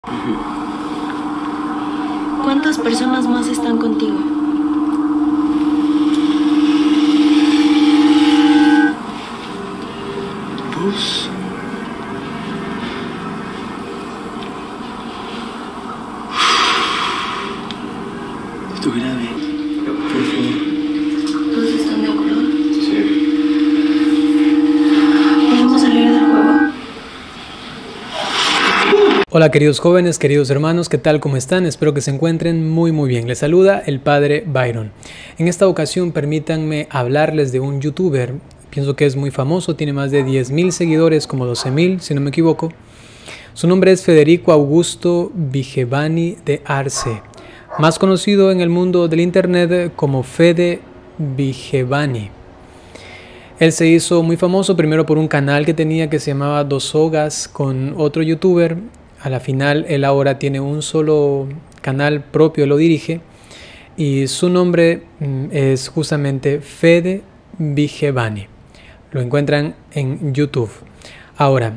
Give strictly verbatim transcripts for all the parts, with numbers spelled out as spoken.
¿Cuántas personas más están contigo? Pues... Esto grave. Por favor. ¿Todos están de acuerdo? Sí. ¿Podemos salir del juego? Hola queridos jóvenes, queridos hermanos, ¿qué tal? ¿Cómo están? Espero que se encuentren muy muy bien. Les saluda el padre Byron. En esta ocasión permítanme hablarles de un youtuber, pienso que es muy famoso, tiene más de diez mil seguidores, como doce mil si no me equivoco. Su nombre es Federico Augusto Vigevani de Arce, más conocido en el mundo del internet como Fede Vigevani. Él se hizo muy famoso primero por un canal que tenía que se llamaba Dos Sogas con otro youtuber. A la final él ahora tiene un solo canal propio, lo dirige, y su nombre es justamente Fede Vigevani. Lo encuentran en YouTube. Ahora,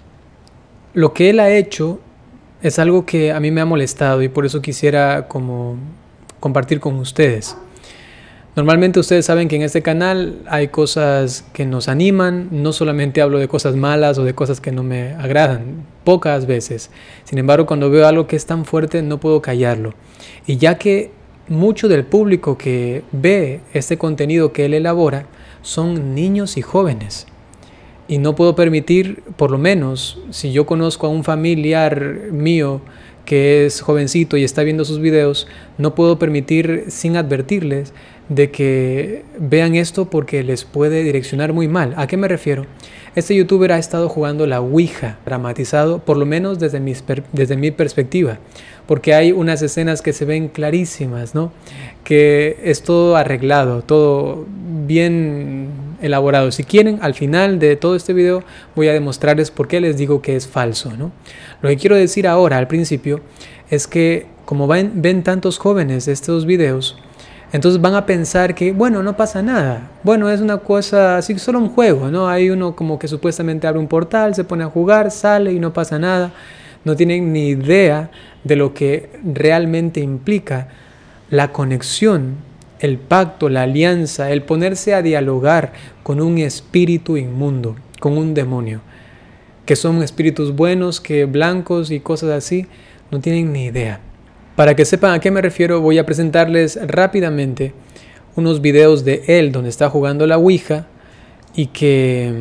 lo que él ha hecho es algo que a mí me ha molestado y por eso quisiera como compartir con ustedes. Normalmente ustedes saben que en este canal hay cosas que nos animan, no solamente hablo de cosas malas o de cosas que no me agradan, pocas veces. Sin embargo, cuando veo algo que es tan fuerte no puedo callarlo. Y ya que mucho del público que ve este contenido que él elabora son niños y jóvenes. Y no puedo permitir, por lo menos, si yo conozco a un familiar mío que es jovencito y está viendo sus videos, no puedo permitir sin advertirles de que vean esto porque les puede direccionar muy mal. ¿A qué me refiero? Este youtuber ha estado jugando la Ouija, dramatizado, por lo menos desde mi, desde mi perspectiva, porque hay unas escenas que se ven clarísimas, ¿no? Que es todo arreglado, todo bien elaborado. Si quieren, al final de todo este video voy a demostrarles por qué les digo que es falso, ¿no? Lo que quiero decir ahora, al principio, es que como ven, ven tantos jóvenes estos videos, entonces van a pensar que, bueno, no pasa nada. Bueno, es una cosa así, solo un juego, ¿no? Hay uno como que supuestamente abre un portal, se pone a jugar, sale y no pasa nada. No tienen ni idea de lo que realmente implica la conexión, el pacto, la alianza, el ponerse a dialogar con un espíritu inmundo, con un demonio. Que son espíritus buenos, que blancos y cosas así, no tienen ni idea. Para que sepan a qué me refiero, voy a presentarles rápidamente unos videos de él donde está jugando la Ouija y que,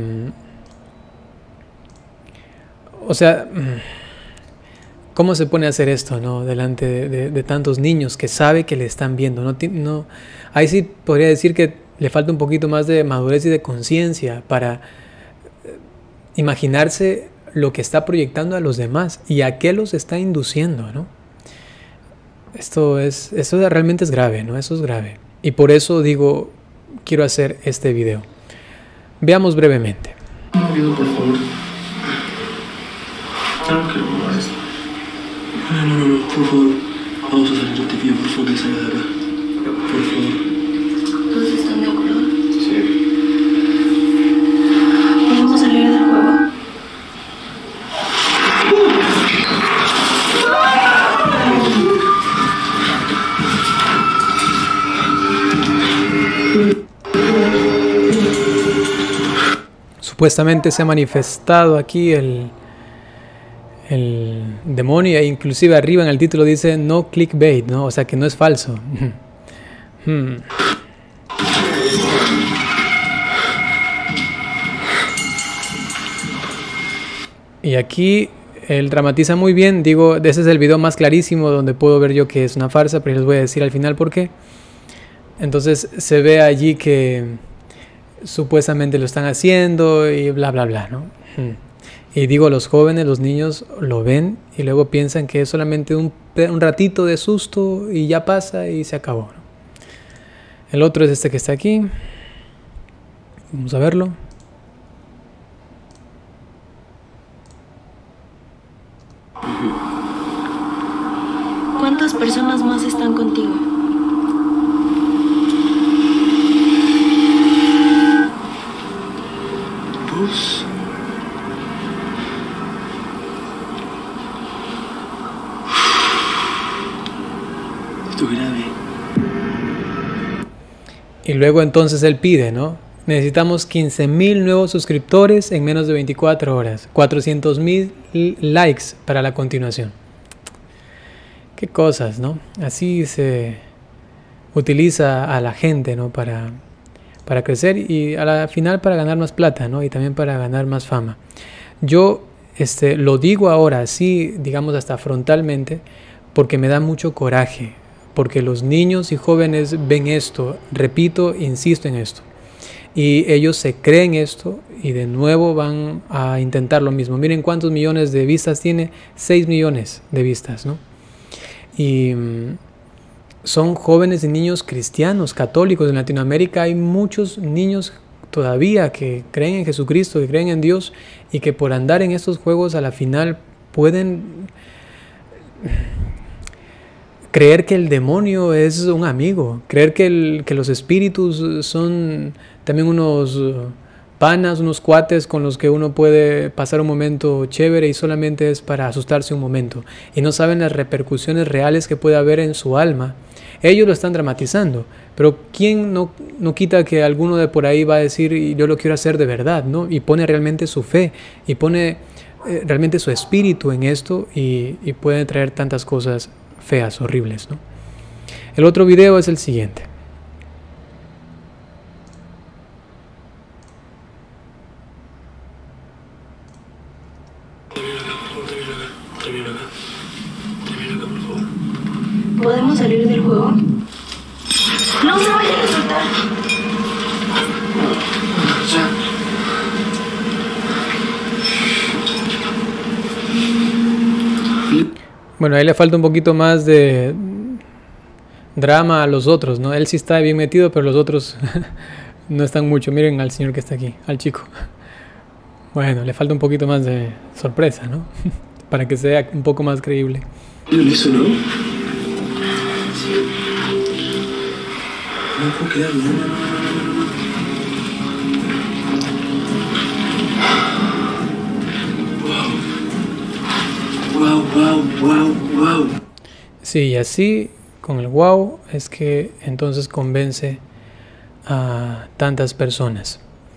o sea, ¿cómo se pone a hacer esto, no? Delante de, de, de tantos niños que sabe que le están viendo? No, no, ahí sí podría decir que le falta un poquito más de madurez y de conciencia para imaginarse lo que está proyectando a los demás y a qué los está induciendo, ¿no? Esto es, esto realmente es grave, ¿no? Eso es grave. Y por eso digo, quiero hacer este video. Veamos brevemente. No, Dios, por favor. No quiero probar esto. No, no, no, no, por favor. Vamos a salir de aquí, por favor, que salga de acá. Por favor. ¿Todos están de acuerdo? Sí. ¿Podemos salir del juego? Supuestamente se ha manifestado aquí el, el demonio e inclusive arriba en el título dice no clickbait, ¿no? O sea que no es falso. hmm. Y aquí él dramatiza muy bien, digo, ese es el video más clarísimo donde puedo ver yo que es una farsa, pero les voy a decir al final por qué. Entonces se ve allí que supuestamente lo están haciendo y bla bla bla, ¿no? Y digo, los jóvenes, los niños lo ven y luego piensan que es solamente un, un ratito de susto y ya pasa y se acabó, ¿no? El otro es este que está aquí. Vamos a verlo. ¿Cuántas personas más están contigo? Pues... Esto es grave. Y luego entonces él pide, ¿no? Necesitamos quince mil nuevos suscriptores en menos de veinticuatro horas. cuatrocientos mil likes para la continuación. Qué cosas, ¿no? Así se utiliza a la gente, ¿no? Para, para crecer y a la final para ganar más plata, ¿no? Y también para ganar más fama. Yo este, lo digo ahora así, digamos hasta frontalmente, porque me da mucho coraje. Porque los niños y jóvenes ven esto, repito, insisto en esto. Y ellos se creen esto y de nuevo van a intentar lo mismo. Miren cuántos millones de vistas tiene, seis millones de vistas, ¿no? Y mmm, son jóvenes y niños cristianos, católicos. En Latinoamérica hay muchos niños todavía que creen en Jesucristo, que creen en Dios y que por andar en estos juegos a la final pueden creer que el demonio es un amigo, creer que, el, que los espíritus son también unos panas, unos cuates con los que uno puede pasar un momento chévere y solamente es para asustarse un momento. Y no saben las repercusiones reales que puede haber en su alma. Ellos lo están dramatizando, pero ¿quién no, no quita que alguno de por ahí va a decir yo lo quiero hacer de verdad, ¿no? Y pone realmente su fe y pone eh, realmente su espíritu en esto y, y puede traer tantas cosas feas, horribles, ¿no? El otro video es el siguiente. ¿Podemos salir del juego? ¡No se vayan a soltar! Ya. Bueno, ahí le falta un poquito más de drama a los otros, ¿no? Él sí está bien metido, pero los otros no están mucho. Miren al señor que está aquí, al chico. Bueno, le falta un poquito más de sorpresa, ¿no? Para que sea un poco más creíble. ¿No lo hizo, no? No puedo creerlo, ¿no? Wow, wow, wow, wow. Sí, y así con el wow es que entonces convence a tantas personas.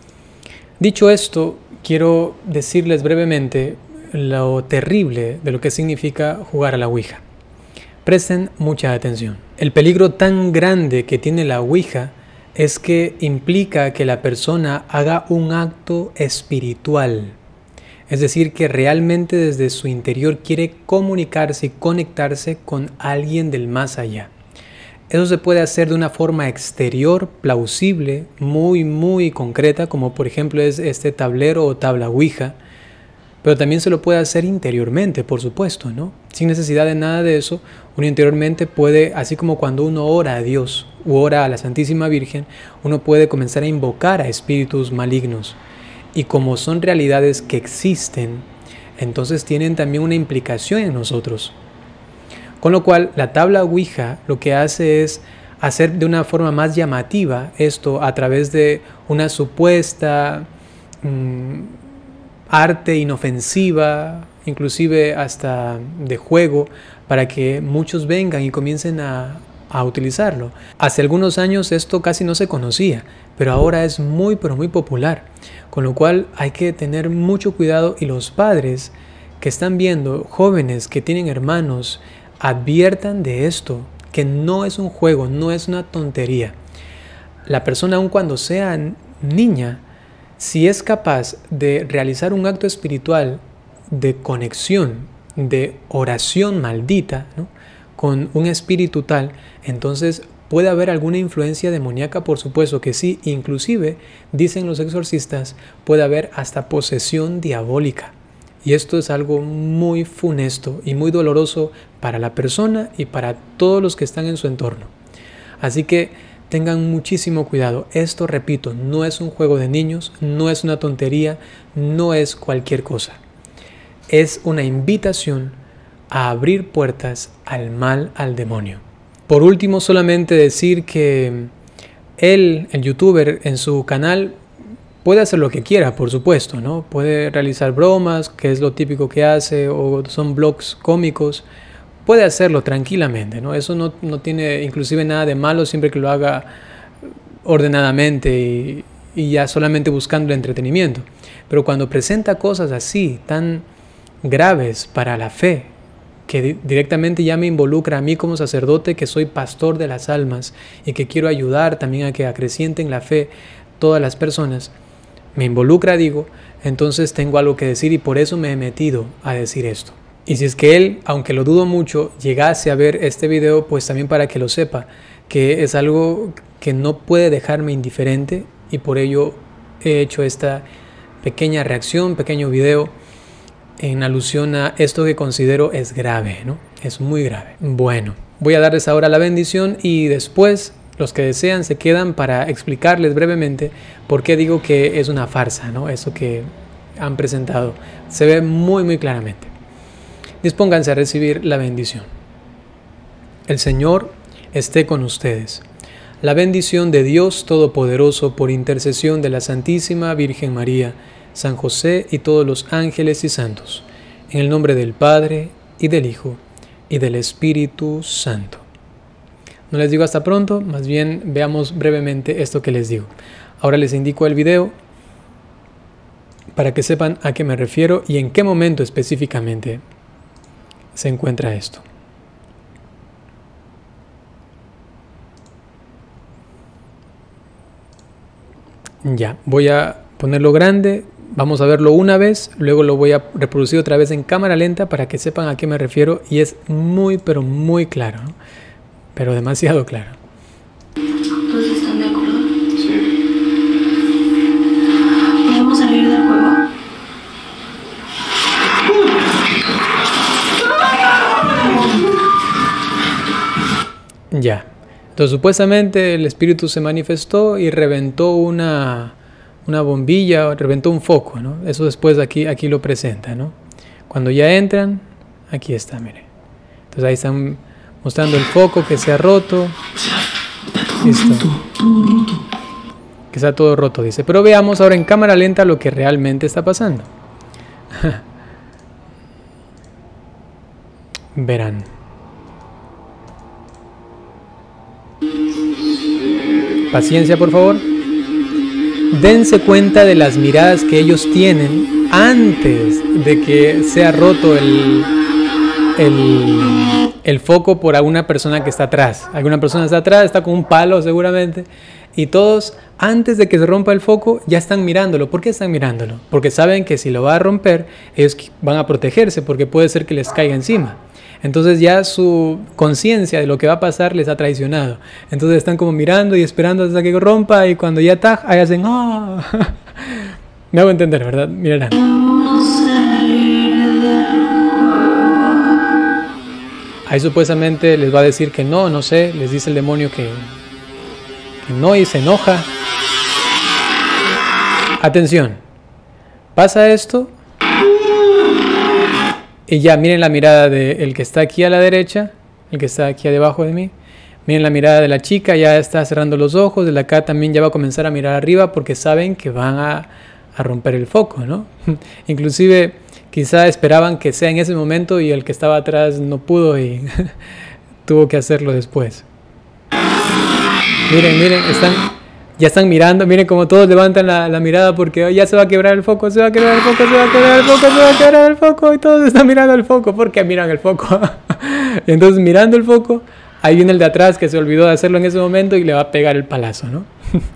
Dicho esto, quiero decirles brevemente lo terrible de lo que significa jugar a la Ouija. Presten mucha atención. El peligro tan grande que tiene la Ouija es que implica que la persona haga un acto espiritual. Es decir, que realmente desde su interior quiere comunicarse y conectarse con alguien del más allá. Eso se puede hacer de una forma exterior, plausible, muy, muy concreta, como por ejemplo es este tablero o tabla Ouija. Pero también se lo puede hacer interiormente, por supuesto, ¿no? Sin necesidad de nada de eso, uno interiormente puede, así como cuando uno ora a Dios u ora a la Santísima Virgen, uno puede comenzar a invocar a espíritus malignos. Y como son realidades que existen, entonces tienen también una implicación en nosotros. Con lo cual, la tabla Ouija lo que hace es hacer de una forma más llamativa esto a través de una supuesta mmm, arte inofensiva, inclusive hasta de juego, para que muchos vengan y comiencen a, a utilizarlo. Hace algunos años esto casi no se conocía, pero ahora es muy, pero muy popular. Con lo cual hay que tener mucho cuidado y los padres que están viendo, jóvenes que tienen hermanos, adviertan de esto, que no es un juego, no es una tontería. La persona, aun cuando sea niña, si es capaz de realizar un acto espiritual de conexión, de oración maldita, ¿no?, con un espíritu tal, entonces puede haber alguna influencia demoníaca, por supuesto que sí. Inclusive, dicen los exorcistas, puede haber hasta posesión diabólica. Y esto es algo muy funesto y muy doloroso para la persona y para todos los que están en su entorno. Así que tengan muchísimo cuidado. Esto, repito, no es un juego de niños, no es una tontería, no es cualquier cosa. Es una invitación a abrir puertas al mal, al demonio. Por último, solamente decir que él, el youtuber, en su canal puede hacer lo que quiera, por supuesto, ¿no? Puede realizar bromas, que es lo típico que hace, o son blogs cómicos. puede hacerlo tranquilamente, ¿no? Eso no, no tiene inclusive nada de malo siempre que lo haga ordenadamente y, y ya solamente buscando el entretenimiento. Pero cuando presenta cosas así, tan graves para la fe, que di- directamente ya me involucra a mí como sacerdote, que soy pastor de las almas y que quiero ayudar también a que acrecienten la fe todas las personas, me involucra, digo, entonces tengo algo que decir y por eso me he metido a decir esto. Y si es que él, aunque lo dudo mucho, llegase a ver este video, pues también para que lo sepa, que es algo que no puede dejarme indiferente y por ello he hecho esta pequeña reacción, pequeño video en alusión a esto que considero es grave, ¿no? Es muy grave. Bueno, voy a darles ahora la bendición y después los que desean se quedan para explicarles brevemente por qué digo que es una farsa, ¿no? Eso que han presentado se ve muy muy claramente. Dispónganse a recibir la bendición. El Señor esté con ustedes. La bendición de Dios Todopoderoso por intercesión de la Santísima Virgen María, San José y todos los ángeles y santos, en el nombre del Padre, y del Hijo, y del Espíritu Santo. No les digo hasta pronto, más bien veamos brevemente esto que les digo. Ahora les indico el video para que sepan a qué me refiero y en qué momento específicamente se encuentra esto. Ya, voy a ponerlo grande. Vamos a verlo una vez, luego lo voy a reproducir otra vez en cámara lenta para que sepan a qué me refiero y es muy pero muy claro, ¿no? Pero demasiado claro. ¿Todos están de acuerdo? Sí. ¿Podemos salir del juego? Ya. Entonces supuestamente el espíritu se manifestó y reventó una, una bombilla, reventó un foco, ¿no? Eso después aquí, aquí lo presenta, ¿no? Cuando ya entran, aquí está, mire. Entonces ahí están mostrando el foco que se ha roto. Listo. Que está todo roto, dice. Pero veamos ahora en cámara lenta lo que realmente está pasando. Verán. Paciencia, por favor. Dense cuenta de las miradas que ellos tienen antes de que sea roto el, el, el foco por alguna persona que está atrás. Alguna persona está atrás, está con un palo seguramente. Y todos, antes de que se rompa el foco, ya están mirándolo. ¿Por qué están mirándolo? Porque saben que si lo va a romper, ellos van a protegerse porque puede ser que les caiga encima. Entonces ya su conciencia de lo que va a pasar les ha traicionado. Entonces están como mirando y esperando hasta que rompa y cuando ya está, ahí hacen ¡ah! Oh. Me hago entender, ¿verdad? Mirarán. Ahí supuestamente les va a decir que no, no sé, les dice el demonio que, que no y se enoja. Atención, pasa esto. Y ya, miren la mirada del que está aquí a la derecha, el que está aquí debajo de mí. Miren la mirada de la chica, ya está cerrando los ojos. De la acá también ya va a comenzar a mirar arriba porque saben que van a, a romper el foco, ¿no? Inclusive quizá esperaban que sea en ese momento y el que estaba atrás no pudo y tuvo que hacerlo después. Miren, miren, están... Ya están mirando, miren como todos levantan la, la mirada porque ya se va a quebrar el foco, se va a quebrar el foco, se va a quebrar el foco, se va a quebrar el foco y todos están mirando el foco porque miran el foco. Y entonces mirando el foco, ahí viene el de atrás que se olvidó de hacerlo en ese momento y le va a pegar el palazo, ¿no?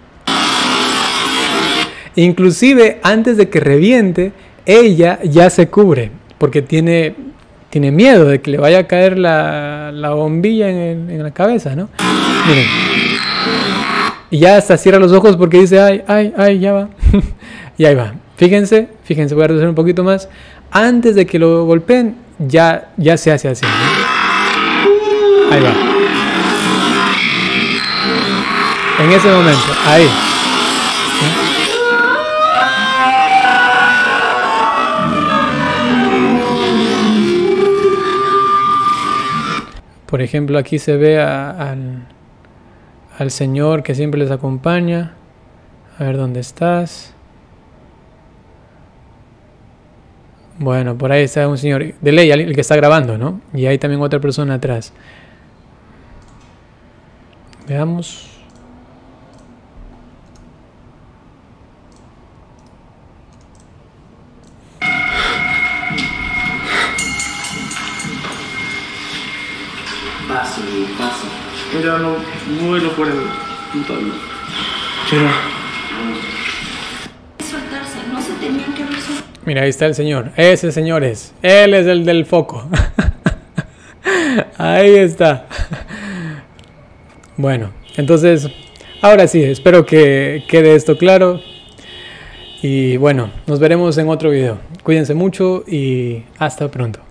Inclusive antes de que reviente, ella ya se cubre porque tiene, tiene miedo de que le vaya a caer la, la bombilla en, el, en la cabeza, ¿no? Miren. Y ya hasta cierra los ojos porque dice, ay, ay, ay, ya va. Y ahí va. Fíjense, fíjense, voy a reducir un poquito más. Antes de que lo golpeen, ya, ya se hace así, ¿no? Ahí va. En ese momento, ahí. Por ejemplo, aquí se ve a, al... al Señor que siempre les acompaña. A ver dónde estás. Bueno, por ahí está un señor. De ley, el que está grabando, ¿no? Y hay también otra persona atrás. Veamos. Paso, paso. Ya no vuelo por el putablo. Quiero. Soltarse, no se tenían que haber soltado. Mira, ahí está el señor. Ese señor es. Él es el del foco. Ahí está. Bueno, entonces, ahora sí, espero que quede esto claro. Y bueno, nos veremos en otro video. Cuídense mucho y hasta pronto.